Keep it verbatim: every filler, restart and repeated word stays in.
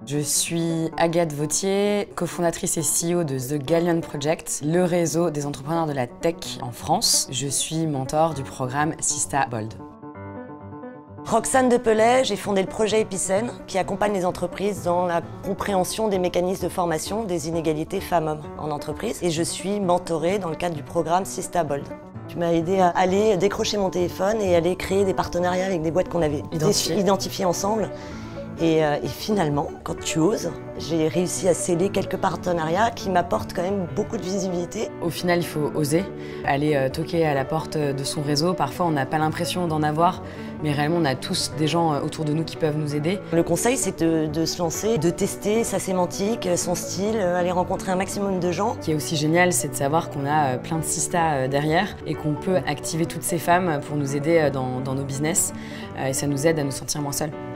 Je suis Agathe Vautier, cofondatrice et C E O de The Galleon Project, le réseau des entrepreneurs de la tech en France. Je suis mentor du programme Sista Bold. Roxane Depelay, j'ai fondé le projet Epicène qui accompagne les entreprises dans la compréhension des mécanismes de formation des inégalités femmes-hommes en entreprise et je suis mentorée dans le cadre du programme Sista Bold. Tu m'as aidé à aller décrocher mon téléphone et aller créer des partenariats avec des boîtes qu'on avait Identifié. identifiées ensemble. Et, euh, et finalement, quand tu oses, j'ai réussi à sceller quelques partenariats qui m'apportent quand même beaucoup de visibilité. Au final, il faut oser, aller euh, toquer à la porte de son réseau. Parfois, on n'a pas l'impression d'en avoir, mais réellement, on a tous des gens euh, autour de nous qui peuvent nous aider. Le conseil, c'est de, de se lancer, de tester sa sémantique, son style, euh, aller rencontrer un maximum de gens. Ce qui est aussi génial, c'est de savoir qu'on a euh, plein de Sista euh, derrière et qu'on peut activer toutes ces femmes pour nous aider euh, dans, dans nos business. Euh, et ça nous aide à nous sentir moins seuls.